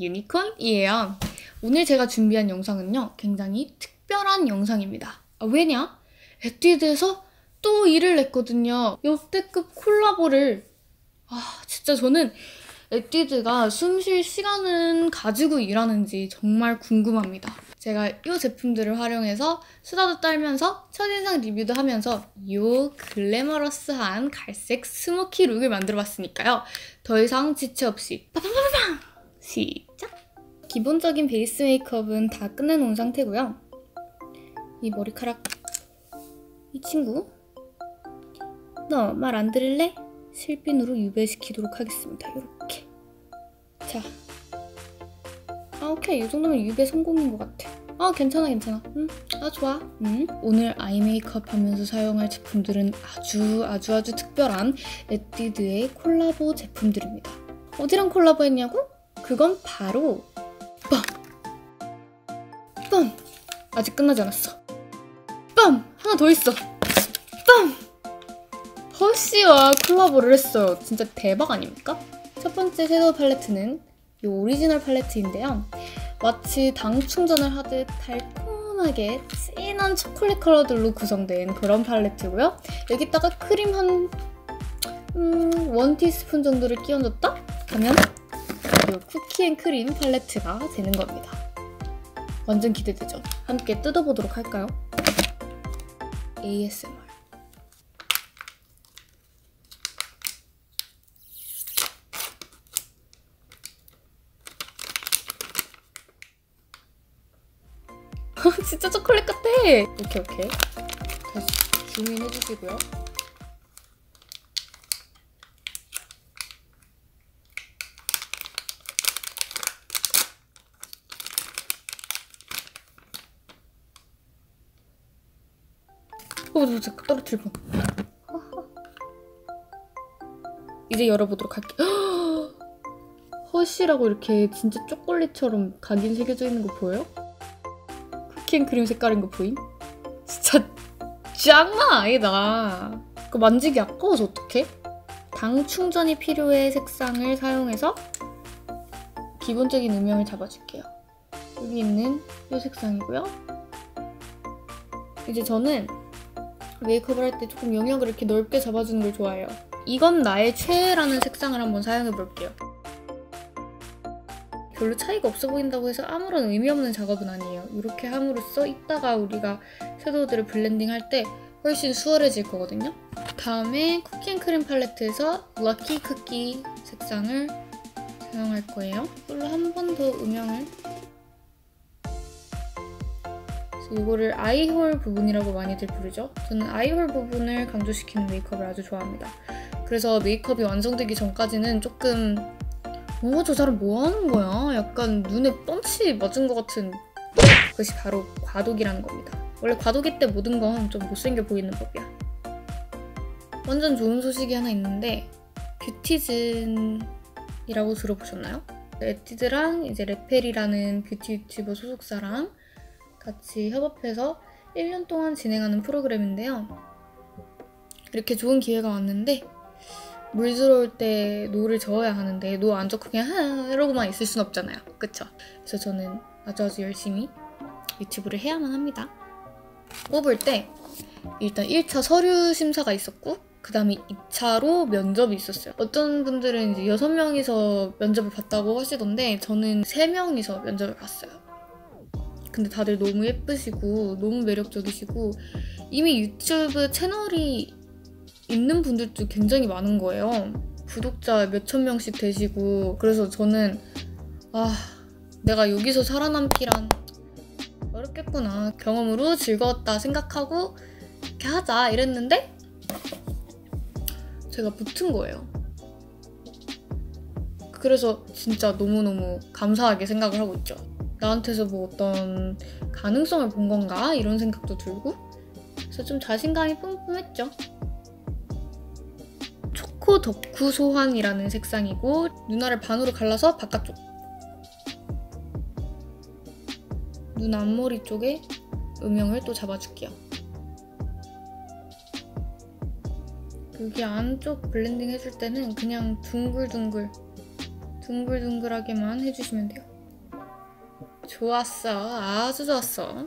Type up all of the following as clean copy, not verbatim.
유니콘이에요. 오늘 제가 준비한 영상은요, 굉장히 특별한 영상입니다. 왜냐? 에뛰드에서 또 일을 냈거든요. 역대급 콜라보를. 진짜 저는 에뛰드가 숨 쉴 시간은 가지고 일하는지 정말 궁금합니다. 제가 이 제품들을 활용해서 수다도 떨면서 첫인상 리뷰도 하면서 이 글래머러스한 갈색 스모키 룩을 만들어봤으니까요. 더 이상 지체 없이 빠방빠방 시작! 기본적인 베이스 메이크업은 다 끝내놓은 상태고요. 이 머리카락, 이 친구, 너 말 안 들을래? 실핀으로 유배시키도록 하겠습니다. 이렇게. 자, 오케이. 이 정도면 유배 성공인 것 같아. 괜찮아. 좋아. 오늘 아이 메이크업 하면서 사용할 제품들은 아주 특별한 에뛰드의 콜라보 제품들입니다. 어디랑 콜라보 했냐고? 그건 바로 빰! 아직 끝나지 않았어. 빰! 하나 더 있어. 빰! 허쉬와 콜라보를 했어요. 진짜 대박 아닙니까? 첫 번째 섀도우 팔레트는 이 오리지널 팔레트인데요. 마치 당 충전을 하듯 달콤하게 진한 초콜릿 컬러들로 구성된 그런 팔레트고요. 여기다가 크림 한 1티스푼 정도를 끼얹었다? 하면 이 쿠키앤크림 팔레트가 되는 겁니다. 완전 기대되죠? 함께 뜯어보도록 할까요? ASMR. 진짜 초콜릿 같아! 오케이. 다시 줌인해주시고요. 저 자꾸 떨어뜨릴 뻔. 이제 열어보도록 할게요. 허쉬라고 이렇게 진짜 초콜릿처럼 각인 새겨져 있는 거 보여요? 쿠키앤크림 색깔인 거 보임? 진짜 장난 아니다. 그거 만지기 아까워서 어떡해? 당 충전이 필요해 색상을 사용해서 기본적인 음영을 잡아줄게요. 여기 있는 이 색상이고요. 이제 저는 메이크업을 할 때 조금 영역을 이렇게 넓게 잡아주는 걸 좋아해요. 이건 나의 최애라는 색상을 한번 사용해볼게요. 별로 차이가 없어 보인다고 해서 아무런 의미 없는 작업은 아니에요. 이렇게 함으로써 이따가 우리가 섀도우들을 블렌딩할 때 훨씬 수월해질 거거든요. 다음에 쿠키앤크림 팔레트에서 럭키 쿠키 색상을 사용할 거예요. 이걸로 한 번 더 음영을. 이거를 아이홀 부분이라고 많이들 부르죠. 저는 아이홀 부분을 강조시키는 메이크업을 아주 좋아합니다. 그래서 메이크업이 완성되기 전까지는 조금 저 사람 뭐 하는 거야? 약간 눈에 뻥치 맞은 것 같은, 그것이 바로 과도기라는 겁니다. 원래 과도기 때 모든 건 좀 못생겨 보이는 법이야. 완전 좋은 소식이 하나 있는데 뷰티즌이라고 들어보셨나요? 에뛰드랑 이제 레펠이라는 뷰티 유튜버 소속사랑 같이 협업해서 1년 동안 진행하는 프로그램인데요. 이렇게 좋은 기회가 왔는데 물 들어올 때 노를 저어야 하는데 노 안 좋고 그냥 이러고만 있을 순 없잖아요. 그쵸? 그래서 저는 아주 열심히 유튜브를 해야만 합니다. 뽑을 때 일단 1차 서류 심사가 있었고 그 다음에 2차로 면접이 있었어요. 어떤 분들은 이제 6명이서 면접을 봤다고 하시던데 저는 3명이서 면접을 봤어요. 근데 다들 너무 예쁘시고 너무 매력적이시고 이미 유튜브 채널이 있는 분들도 굉장히 많은 거예요. 구독자 몇천 명씩 되시고. 그래서 저는 내가 여기서 살아남기란 어렵겠구나. 경험으로 즐거웠다 생각하고 이렇게 하자 이랬는데 제가 붙은 거예요. 그래서 진짜 너무너무 감사하게 생각을 하고 있죠. 나한테서 뭐 어떤 가능성을 본 건가? 이런 생각도 들고 그래서 좀 자신감이 뿜뿜했죠. 초코 덕후 소환이라는 색상이고 눈알을 반으로 갈라서 바깥쪽 눈 앞머리 쪽에 음영을 또 잡아줄게요. 여기 안쪽 블렌딩 해줄 때는 그냥 둥글둥글하게만 해주시면 돼요. 좋았어. 아주 좋았어.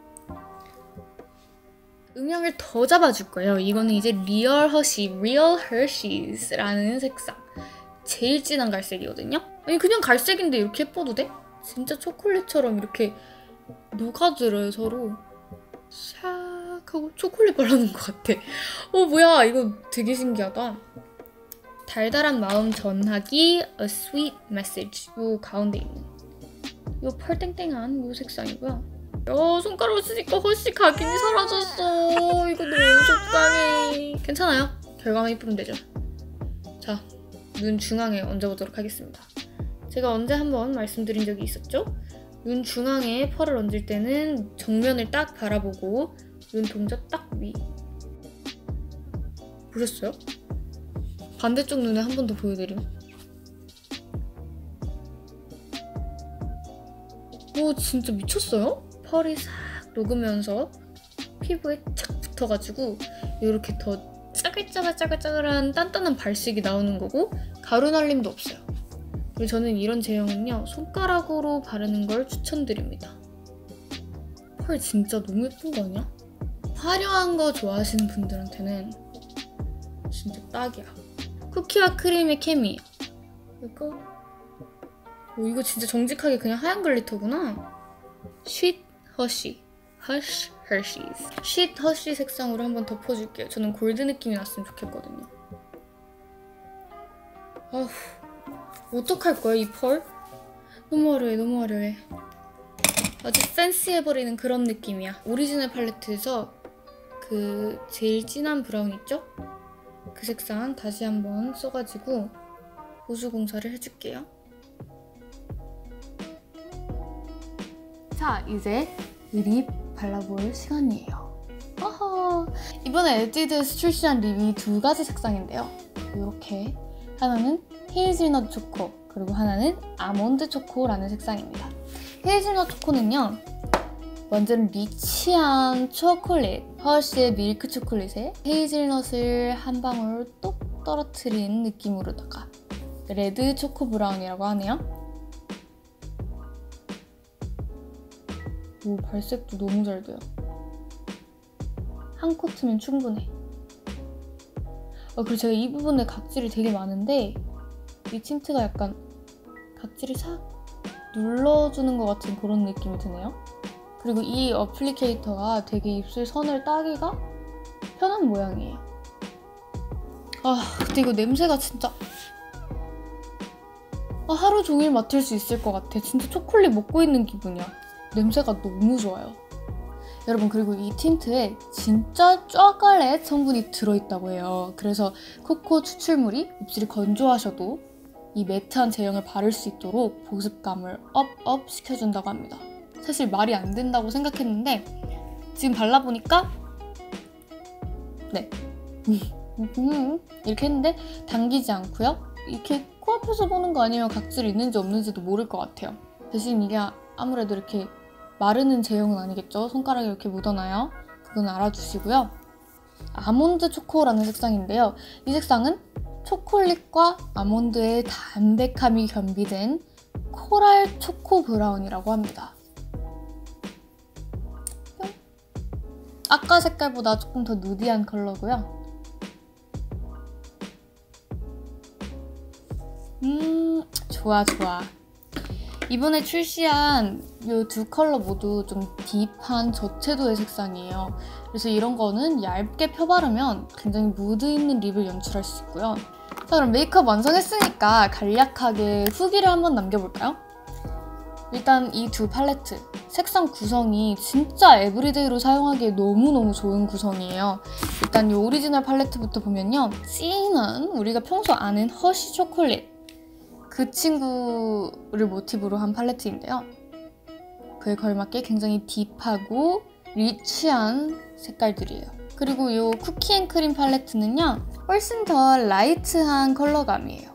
음영을 더 잡아줄 거예요. 이거는 이제 리얼 허쉬, Real Hershey's라는 색상. 제일 진한 갈색이거든요. 아니 그냥 갈색인데 이렇게 예뻐도 돼? 진짜 초콜릿처럼 이렇게 녹아들어요 서로. 샥 하고 초콜릿 발라놓은 것 같아. 뭐야 이거 되게 신기하다. 달달한 마음 전하기 A Sweet Message. 요 가운데 있는 요 펄땡땡한 요 색상이고요. 손가락을 쓰니까 허쉬 각인이 사라졌어. 이거 너무 속상해. 괜찮아요. 결과만 이쁘면 되죠. 자, 눈 중앙에 얹어보도록 하겠습니다. 제가 언제 한번 말씀드린 적이 있었죠? 눈 중앙에 펄을 얹을 때는 정면을 딱 바라보고 눈동자 딱 위. 보셨어요? 반대쪽 눈에 한 번 더 보여드림. 진짜 미쳤어요? 펄이 싹 녹으면서 피부에 착 붙어가지고 이렇게 더 짜글짜글짜글짜글한 단단한 발색이 나오는 거고 가루 날림도 없어요. 그리고 저는 이런 제형은요 손가락으로 바르는 걸 추천드립니다. 펄 진짜 너무 예쁜 거 아니야? 화려한 거 좋아하시는 분들한테는 진짜 딱이야. 쿠키와 크림의 케미. 이거 진짜 정직하게 그냥 하얀 글리터구나. Sweet Hershey. Hershey's. Sweet Hershey 색상으로 한번 덮어줄게요. 저는 골드 느낌이 났으면 좋겠거든요. 어떡할 거야 이 펄? 너무 화려해 너무 화려해. 아주 팬시해버리는 그런 느낌이야. 오리지널 팔레트에서 그 제일 진한 브라운 있죠? 그 색상 다시 한번 써가지고 보수 공사를 해줄게요. 자, 이제 립 발라볼 시간이에요. 이번에 에뛰드에서 출시한 립이 두 가지 색상인데요. 이렇게 하나는 헤이즐넛 초코, 그리고 하나는 아몬드 초코라는 색상입니다. 헤이즐넛 초코는요, 완전 리치한 초콜릿, 허쉬의 밀크 초콜릿에 헤이즐넛을 한 방울 똑 떨어뜨린 느낌으로다가 레드 초코 브라운이라고 하네요. 발색도 너무 잘 돼요. 한 코트면 충분해. 그리고 제가 이 부분에 각질이 되게 많은데 이 틴트가 약간 각질을 싹 눌러주는 것 같은 그런 느낌이 드네요. 그리고 이 어플리케이터가 되게 입술 선을 따기가 편한 모양이에요. 근데 이거 냄새가 진짜 하루 종일 맡을 수 있을 것 같아. 진짜 초콜릿 먹고 있는 기분이야. 냄새가 너무 좋아요. 여러분, 그리고 이 틴트에 진짜 초콜릿 성분이 들어있다고 해요. 그래서 코코 추출물이 입술이 건조하셔도 이 매트한 제형을 바를 수 있도록 보습감을 업 시켜준다고 합니다. 사실 말이 안 된다고 생각했는데 지금 발라보니까 네 이렇게 했는데 당기지 않고요. 이렇게 코앞에서 보는 거 아니면 각질이 있는지 없는지도 모를 것 같아요. 대신 이게 아무래도 이렇게 마르는 제형은 아니겠죠? 손가락에 이렇게 묻어나요. 그건 알아두시고요. 아몬드 초코라는 색상인데요. 이 색상은 초콜릿과 아몬드의 담백함이 겸비된 코랄 초코 브라운이라고 합니다. 아까 색깔보다 조금 더 누디한 컬러고요. 좋아. 이번에 출시한 이 두 컬러 모두 좀 딥한 저채도의 색상이에요. 그래서 이런 거는 얇게 펴바르면 굉장히 무드 있는 립을 연출할 수 있고요. 자, 그럼 메이크업 완성했으니까 간략하게 후기를 한번 남겨볼까요? 일단 이 두 팔레트 색상 구성이 진짜 에브리데이로 사용하기에 너무너무 좋은 구성이에요. 일단 이 오리지널 팔레트부터 보면요, 진한 우리가 평소 아는 허쉬 초콜릿, 그 친구를 모티브로 한 팔레트인데요. 그에 걸맞게 굉장히 딥하고 리치한 색깔들이에요. 그리고 이 쿠키앤크림 팔레트는요, 훨씬 더 라이트한 컬러감이에요.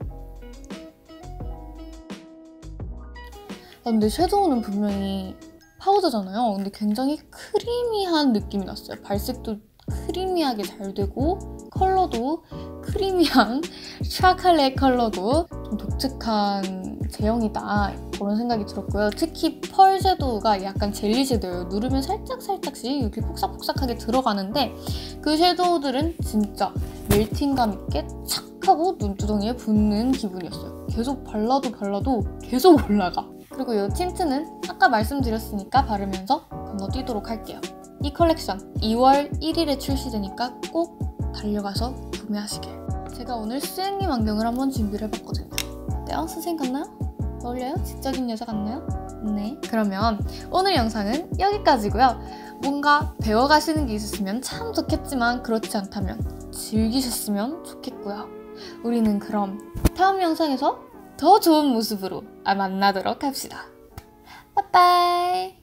근데 섀도우는 분명히 파우더잖아요. 근데 굉장히 크리미한 느낌이 났어요. 발색도 크리미하게 잘 되고 컬러도 크리미한 초콜릿 컬러도 좀 독특한 제형이다 그런 생각이 들었고요. 특히 펄 섀도우가 약간 젤리 섀도우예요. 누르면 살짝씩 이렇게 폭삭폭삭하게 들어가는데 그 섀도우들은 진짜 멜팅감 있게 착 하고 눈두덩이에 붙는 기분이었어요. 계속 발라도 계속 올라가. 그리고 이 틴트는 아까 말씀드렸으니까 바르면서 건너뛰도록 할게요. 이 컬렉션 2월 1일에 출시되니까 꼭 달려가서 구매하시길. 제가 오늘 수행님 안경을 한번 준비를 해봤거든요. 어때요? 선생님 같나요? 어울려요? 지적인 여자 같나요? 네. 그러면 오늘 영상은 여기까지고요. 뭔가 배워가시는 게 있으시면 참 좋겠지만 그렇지 않다면 즐기셨으면 좋겠고요. 우리는 그럼 다음 영상에서 더 좋은 모습으로 만나도록 합시다. 빠빠이.